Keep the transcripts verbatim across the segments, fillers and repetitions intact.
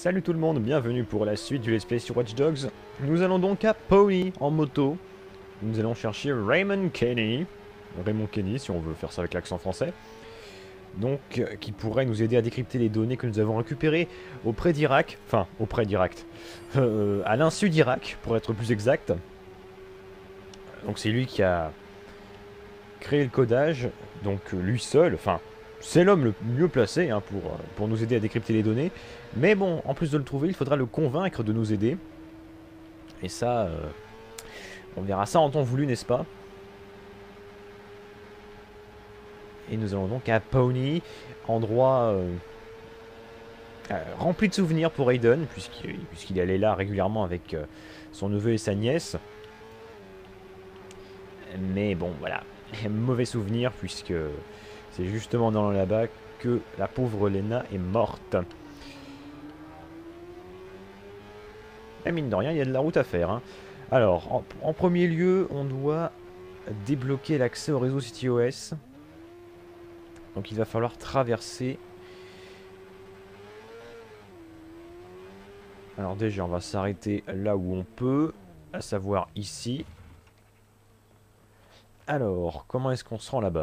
Salut tout le monde, bienvenue pour la suite du let's play sur Watch Dogs. Nous allons donc à Pawnee en moto. Nous allons chercher Raymond Kenny. Raymond Kenny si on veut faire ça avec l'accent français. Donc, euh, qui pourrait nous aider à décrypter les données que nous avons récupérées auprès d'Irak. Enfin, auprès d'Irak. Euh, à l'insu d'Irak, pour être plus exact. Donc c'est lui qui a créé le codage. Donc lui seul, enfin... C'est l'homme le mieux placé hein, pour, pour nous aider à décrypter les données. Mais bon, en plus de le trouver, il faudra le convaincre de nous aider. Et ça, euh, on verra ça en temps voulu, n'est-ce pas? Et nous allons donc à Pawnee, endroit euh, euh, rempli de souvenirs pour Aiden, puisqu'il puisqu'il allait là régulièrement avec euh, son neveu et sa nièce. Mais bon, voilà, mauvais souvenir, puisque... c'est justement dans là-bas que la pauvre Lena est morte. Et mine de rien, il y a de la route à faire. Hein. Alors, en, en premier lieu, on doit débloquer l'accès au réseau CityOS. Donc il va falloir traverser. Alors déjà, on va s'arrêter là où on peut, à savoir ici. Alors, comment est-ce qu'on se rend là-bas ?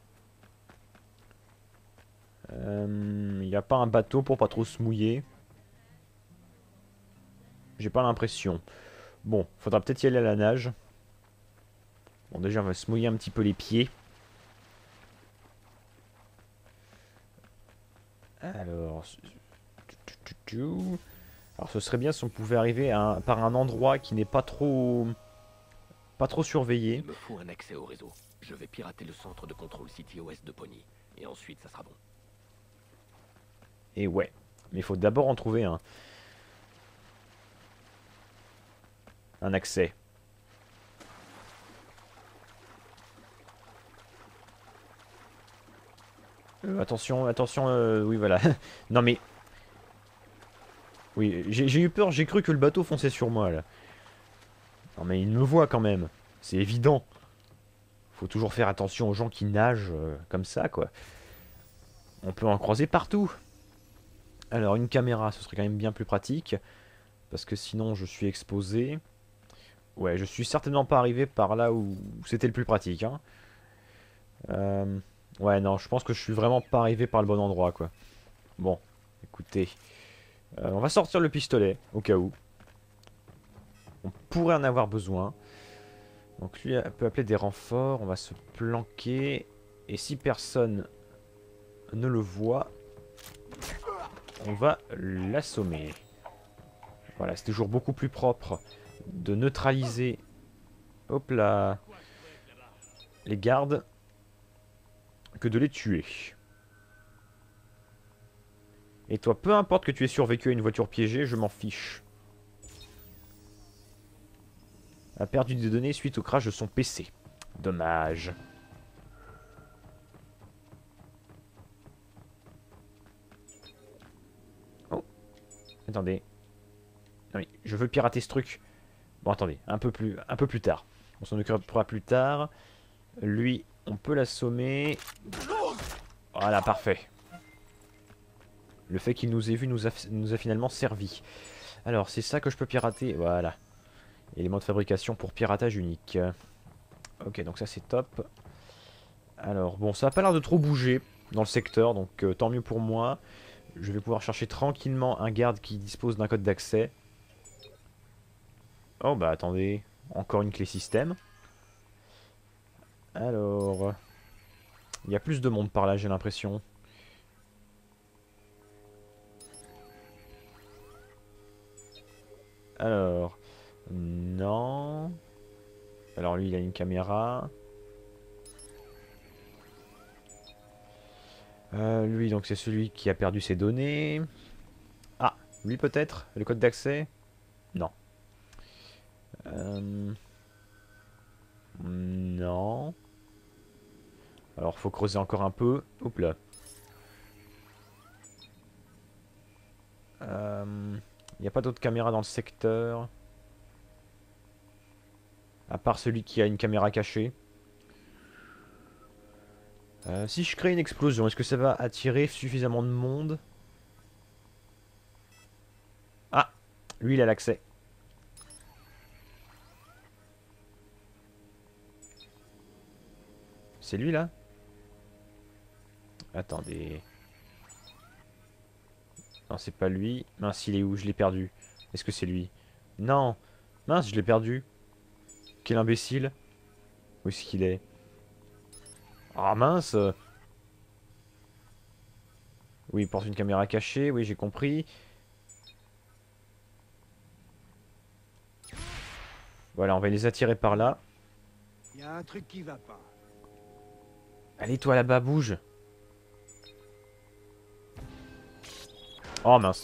Il euh, n'y a pas un bateau pour pas trop se mouiller. J'ai pas l'impression. Bon, faudra peut-être y aller à la nage. Bon, déjà, on va se mouiller un petit peu les pieds. Alors... Alors, ce serait bien si on pouvait arriver à un, par un endroit qui n'est pas trop... pas trop surveillé. Il me faut un accès au réseau. Je vais pirater le centre de contrôle CityOS de Pawnee. Et ensuite, ça sera bon. Et ouais. Mais il faut d'abord en trouver un. Un accès. Euh, attention, attention, euh, oui voilà. Non mais... Oui, j'ai eu peur, j'ai cru que le bateau fonçait sur moi là. Non mais il me voit quand même. C'est évident. Faut toujours faire attention aux gens qui nagent euh, comme ça quoi. On peut en croiser partout. Alors une caméra, ce serait quand même bien plus pratique. Parce que sinon je suis exposé. Ouais, je suis certainement pas arrivé par là où c'était le plus pratique. Hein. Euh... Ouais, non, je pense que je suis vraiment pas arrivé par le bon endroit, quoi. Bon, écoutez. Euh, on va sortir le pistolet, au cas où. On pourrait en avoir besoin. Donc lui peut appeler des renforts. On va se planquer. Et si personne ne le voit, on va l'assommer. Voilà, c'est toujours beaucoup plus propre de neutraliser... Hop là... les gardes que de les tuer. Et toi, peu importe que tu aies survécu à une voiture piégée, je m'en fiche. A perdu des données suite au crash de son P C. Dommage. Oh. Attendez. Non, mais je veux pirater ce truc. Bon, attendez. Un peu plus, un peu plus tard. On s'en occupera plus tard. Lui, on peut l'assommer. Voilà, parfait. Le fait qu'il nous ait vu nous a, nous a finalement servi. Alors, c'est ça que je peux pirater. Voilà. Élément de fabrication pour piratage unique. Ok, donc ça c'est top. Alors, bon, ça n'a pas l'air de trop bouger dans le secteur, donc euh, tant mieux pour moi. Je vais pouvoir chercher tranquillement un garde qui dispose d'un code d'accès. Oh, bah attendez. Encore une clé système. Alors... Il y a plus de monde par là, j'ai l'impression. Alors... Non... Alors lui, il a une caméra. Euh, lui, donc c'est celui qui a perdu ses données. Ah, lui peut-être? Le code d'accès? Non. Euh... Non... Alors, faut creuser encore un peu. Hop là. Il euh, n'y a pas d'autres caméras dans le secteur. À part celui qui a une caméra cachée. Euh, si je crée une explosion, est-ce que ça va attirer suffisamment de monde? Lui, il a l'accès. C'est lui, là? Attendez. Non, c'est pas lui. Mince, il est où? Je l'ai perdu. Est-ce que c'est lui? Non. Mince, je l'ai perdu. Quel imbécile. Où est-ce qu'il est? Ah, mince. Oui, il porte une caméra cachée. Oui, j'ai compris. Voilà, on va les attirer par là. Il y a un truc qui va pas. Allez, toi là-bas, bouge. Oh, mince.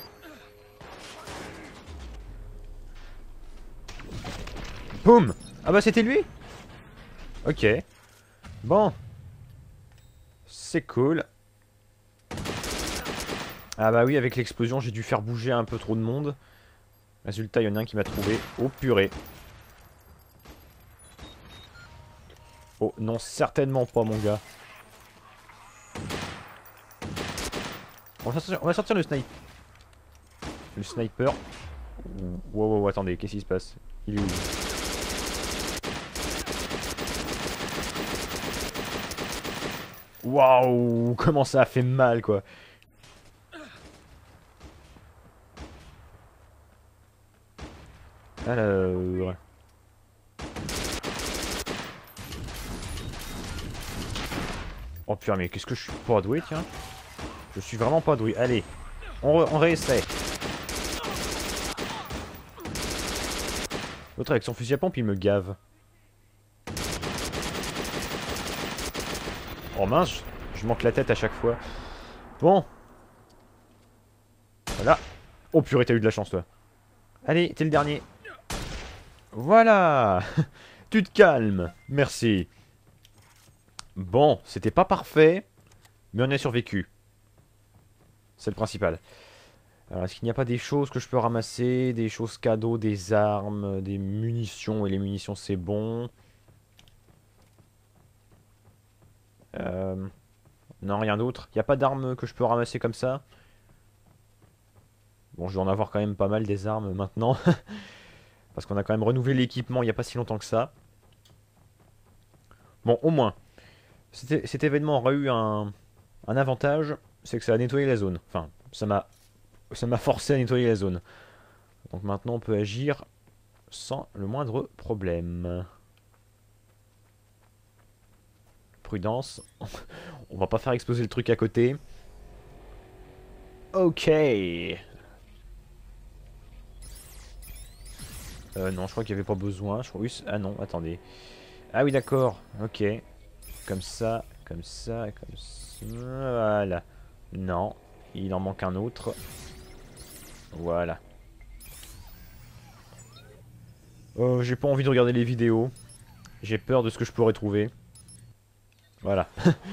Boum. Ah bah, c'était lui? Ok. Bon. C'est cool. Ah bah oui, avec l'explosion, j'ai dû faire bouger un peu trop de monde. Résultat, il y en a un qui m'a trouvé. Oh purée. Oh non, certainement pas, mon gars. On va sortir, on va sortir le snipe. Le sniper. Wow, wow, wow, attendez, qu'est-ce qui se passe? Il est où? Waouh, comment ça a fait mal, quoi. Alors... Oh putain, mais qu'est-ce que je suis pas doué, tiens. Je suis vraiment pas doué. Allez, on, re on réessaie. L'autre avec son fusil à pompe, il me gave. Oh mince, je manque la tête à chaque fois. Bon. Voilà. Oh purée, t'as eu de la chance, toi. Allez, t'es le dernier. Voilà. Tu te calmes. Merci. Bon, c'était pas parfait, mais on a survécu. C'est le principal. Alors, est-ce qu'il n'y a pas des choses que je peux ramasser? Des choses cadeaux, des armes, des munitions. Et les munitions, c'est bon. Euh... Non, rien d'autre. Il n'y a pas d'armes que je peux ramasser comme ça? Bon, je vais en avoir quand même pas mal des armes maintenant. Parce qu'on a quand même renouvelé l'équipement il n'y a pas si longtemps que ça. Bon, au moins. Cet, cet événement aura eu un, un avantage. C'est que ça a nettoyé la zone. Enfin, ça m'a ça m'a forcé à nettoyer la zone. Donc maintenant, on peut agir sans le moindre problème. Prudence. On va pas faire exploser le truc à côté. Ok. Euh, non, je crois qu'il n'y avait pas besoin. Je crois... oui, ah non, attendez. Ah oui, d'accord. Ok. Comme ça, comme ça, comme ça. Voilà. Non, il en manque un autre. Voilà. Euh, j'ai pas envie de regarder les vidéos. J'ai peur de ce que je pourrais trouver. Voilà.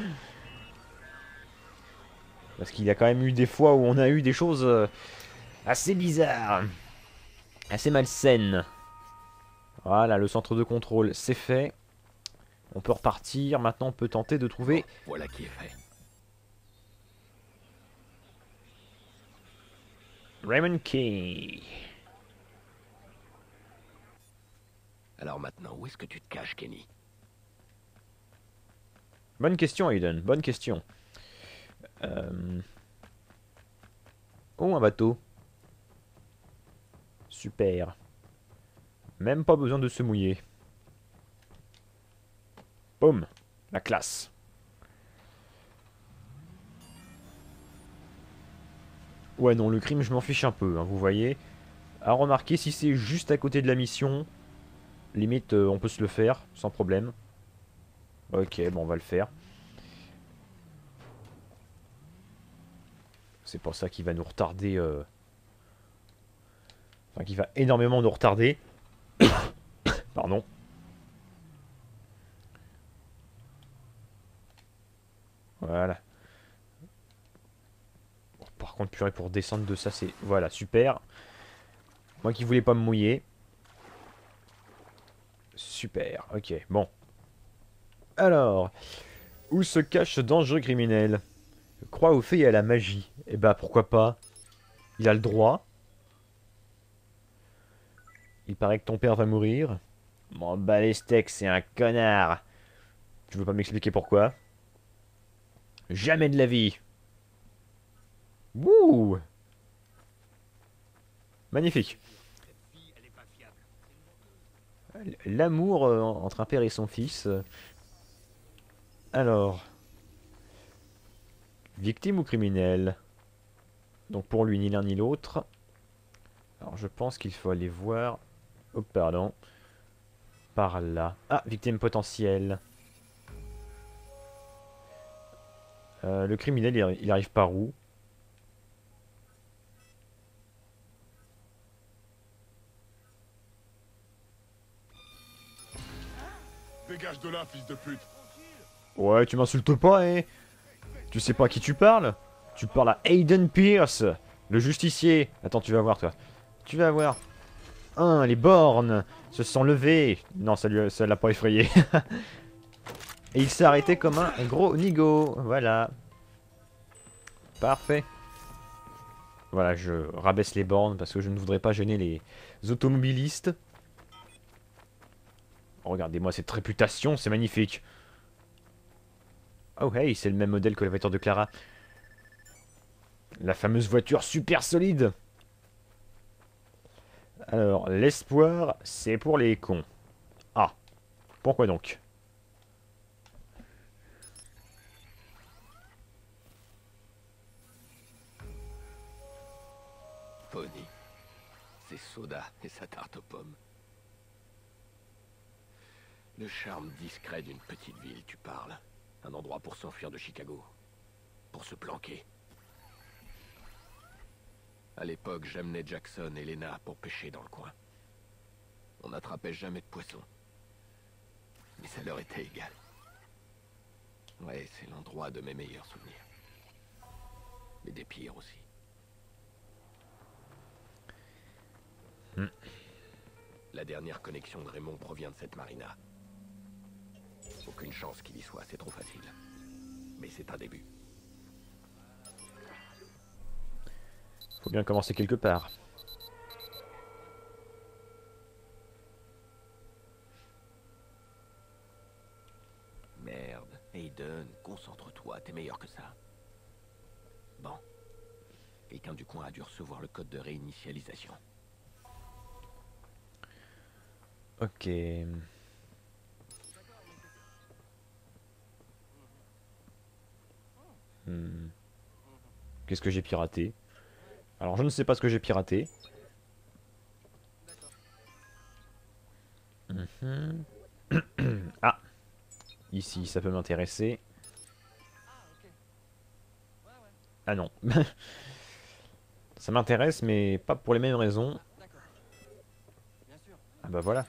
Parce qu'il y a quand même eu des fois où on a eu des choses euh, assez bizarres. Assez malsaines. Voilà, le centre de contrôle, c'est fait. On peut repartir. Maintenant, on peut tenter de trouver... Bon, voilà qui est fait. Raymond Key. Alors maintenant, où est-ce que tu te caches, Kenny? Bonne question, Aiden. Bonne question. Euh... Oh, un bateau. Super. Même pas besoin de se mouiller. Boum. La classe. Ouais, non, le crime, je m'en fiche un peu, hein, vous voyez. À remarquer, si c'est juste à côté de la mission, limite, euh, on peut se le faire, sans problème. Ok, bon, on va le faire. C'est pour ça qu'il va nous retarder... Euh... Enfin, qu'il va énormément nous retarder. Pardon. Voilà. Bon, par contre, purée, pour descendre de ça, c'est... Voilà, super. Moi qui voulais pas me mouiller. Super, ok, bon. Alors, où se cache ce dangereux criminel? Croit aux fées et à la magie. Eh bah, pourquoi pas? Il a le droit. Il paraît que ton père va mourir. M'en bats les steaks, c'est un connard. Tu veux pas m'expliquer pourquoi? Jamais de la vie. Wouh! Magnifique. L'amour euh, entre un père et son fils. Alors, victime ou criminel? Donc pour lui, ni l'un ni l'autre. Alors je pense qu'il faut aller voir... Oh pardon. Par là. Ah, victime potentielle. Euh, le criminel, il, il arrive par où? Dégage de là, fils de pute. Ouais, tu m'insultes pas, hein? Tu sais pas à qui tu parles? Tu parles à Aiden Pierce, le justicier. Attends, tu vas voir, toi. Tu vas voir. Hein, les bornes se sont levées. Non, ça lui, ça l'a pas effrayé. Et il s'est arrêté comme un gros nigo. Voilà. Parfait. Voilà, je rabaisse les bornes parce que je ne voudrais pas gêner les automobilistes. Oh, regardez-moi cette réputation, c'est magnifique. Oh hey, c'est le même modèle que la voiture de Clara. La fameuse voiture super solide. Alors, l'espoir, c'est pour les cons. Ah, pourquoi donc? Pony. C'est Soda et sa tarte aux pommes. Le charme discret d'une petite ville, tu parles. Un endroit pour s'enfuir de Chicago. Pour se planquer. À l'époque, j'amenais Jackson et Lena pour pêcher dans le coin. On n'attrapait jamais de poissons. Mais ça leur était égal. Ouais, c'est l'endroit de mes meilleurs souvenirs. Mais des pires aussi. Hmm. La dernière connexion de Raymond provient de cette marina. Aucune chance qu'il y soit, c'est trop facile. Mais c'est un début. Faut bien commencer quelque part. Merde, Aiden, concentre-toi, t'es meilleur que ça. Bon. Quelqu'un du coin a dû recevoir le code de réinitialisation. Ok. Hmm. Qu'est-ce que j'ai piraté? Alors je ne sais pas ce que j'ai piraté. Mhm. Ah, ici ça peut m'intéresser. Ah non. Ça m'intéresse mais pas pour les mêmes raisons. Ah bah voilà.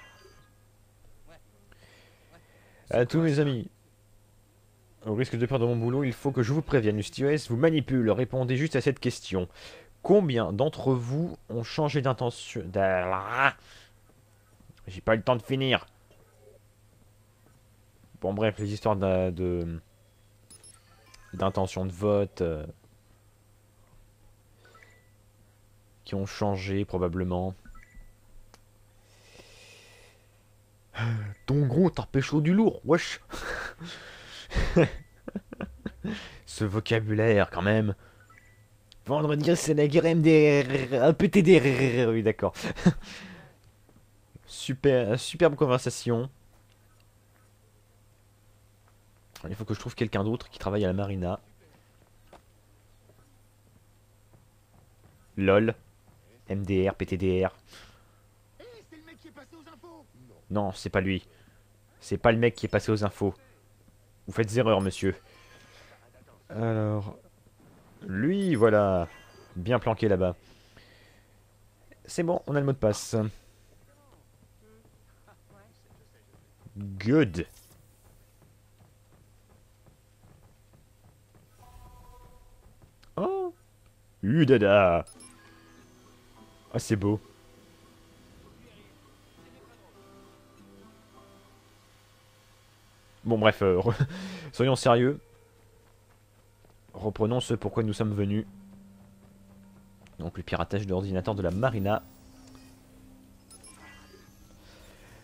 À tous mes amis. Au risque de perdre mon boulot, il faut que je vous prévienne. Le C T O S vous manipule. Répondez juste à cette question. Combien d'entre vous ont changé d'intention... J'ai pas eu le temps de finir. Bon bref, les histoires de... de- d'intention de vote... euh, qui ont changé probablement. Ton gros, t'as pécho du lourd, wesh. Ce vocabulaire quand même. Vendredi, c'est la guerre M D R, un P T D R, oui d'accord. Super, superbe conversation. Il faut que je trouve quelqu'un d'autre qui travaille à la marina. LOL. M D R, P T D R. Non, c'est pas lui. C'est pas le mec qui est passé aux infos. Vous faites erreur, monsieur. Alors... Lui, voilà. Bien planqué là-bas. C'est bon, on a le mot de passe. Good. Oh. Udada. Ah, c'est beau. Bon, bref, euh, re- soyons sérieux. Reprenons ce pourquoi nous sommes venus. Donc, le piratage de l'ordinateur de la marina.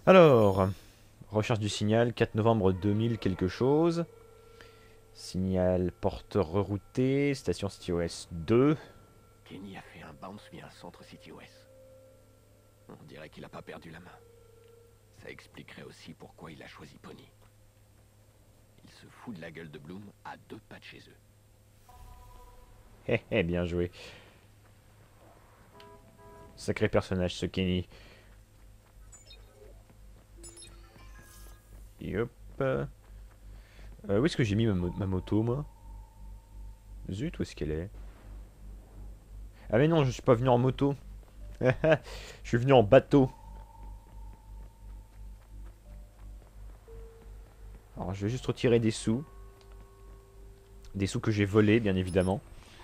Alors, recherche du signal, quatre novembre deux mille quelque chose. Signal porteur rerouté, station CityOS deux. Kenny a fait un bounce via un centre CityOS. On dirait qu'il a pas perdu la main. Ça expliquerait aussi pourquoi il a choisi Pony. Il se fout de la gueule de Bloom à deux pas de chez eux. Hé hé, bien joué. Sacré personnage ce Kenny. Et hop. Euh, où est-ce que j'ai mis ma, mo ma moto, moi? Zut, où est-ce qu'elle est? Ah mais non, je suis pas venu en moto. Je suis venu en bateau. Alors je vais juste retirer des sous. Des sous que j'ai volés, bien évidemment.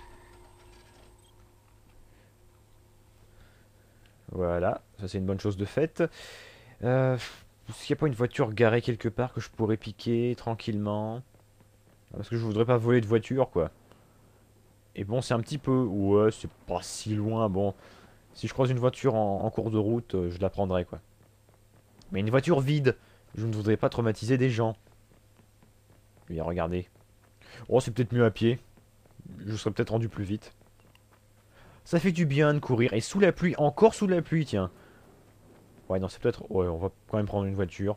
Voilà, ça c'est une bonne chose de faite. Euh, Est-ce qu'il n'y a pas une voiture garée quelque part que je pourrais piquer tranquillement? Parce que je voudrais pas voler de voiture, quoi. Et bon, c'est un petit peu... Ouais, c'est pas si loin, bon. Si je croise une voiture en, en cours de route, euh, je la prendrai, quoi. Mais une voiture vide. Je ne voudrais pas traumatiser des gens. Et regardez. Oh, c'est peut-être mieux à pied. Je serais peut-être rendu plus vite. Ça fait du bien de courir. Et sous la pluie, encore sous la pluie, tiens. Ouais, non, c'est peut-être... Ouais, on va quand même prendre une voiture.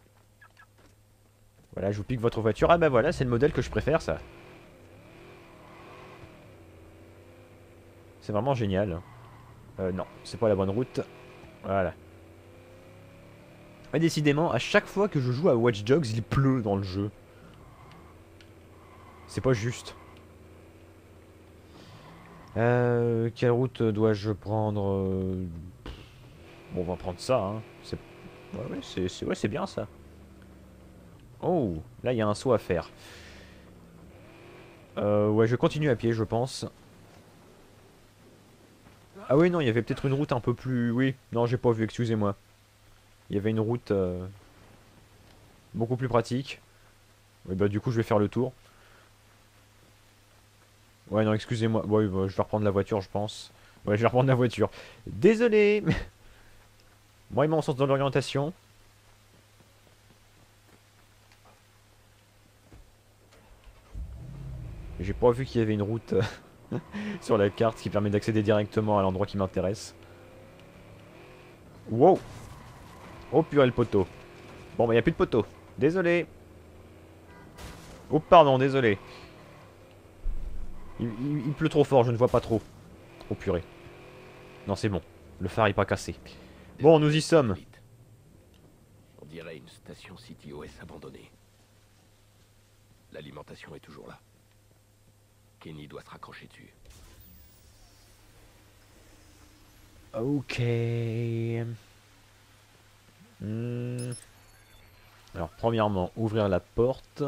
Voilà, je vous pique votre voiture. Ah bah voilà, c'est le modèle que je préfère, ça. C'est vraiment génial. Euh, non, c'est pas la bonne route. Voilà. Et décidément, à chaque fois que je joue à Watch Dogs, il pleut dans le jeu. C'est pas juste. Euh, quelle route dois-je prendre? euh... Bon, on va prendre ça, hein. C'est ouais, ouais, c'est ouais, c'est bien, ça. Oh, là, il y a un saut à faire. Euh, ouais, je continue à pied, je pense. Ah oui, non, il y avait peut-être une route un peu plus... Oui, non, j'ai pas vu, excusez-moi. Il y avait une route euh, beaucoup plus pratique. Oui, bah du coup, je vais faire le tour. Ouais, non, excusez-moi. Ouais, bah, je vais reprendre la voiture, je pense. Ouais, je vais reprendre la voiture. Désolé. Moi, il m'a en sens dans l'orientation. J'ai pas vu qu'il y avait une route euh, sur la carte qui permet d'accéder directement à l'endroit qui m'intéresse. Wow. Oh purée le poteau. Bon bah y a plus de poteau. Désolé. Oh pardon, désolé. Il, il- il pleut trop fort, je ne vois pas trop. Oh purée. Non c'est bon. Le phare est pas cassé. Bon, nous y sommes. Vite. On dirait une station CityOS abandonnée. L'alimentation est toujours là. Kenny doit se raccrocher dessus. Ok. Hmm. Alors premièrement, ouvrir la porte.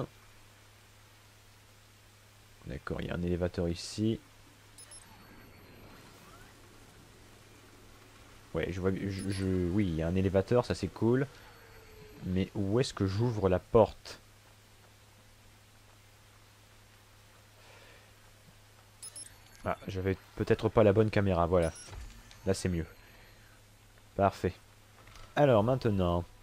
D'accord, il y a un élévateur ici. Ouais, je vois... Je, je- oui, il y a un élévateur, ça c'est cool. Mais où est-ce que j'ouvre la porte? Ah, j'avais peut-être pas la bonne caméra, voilà. Là c'est mieux. Parfait. Alors maintenant...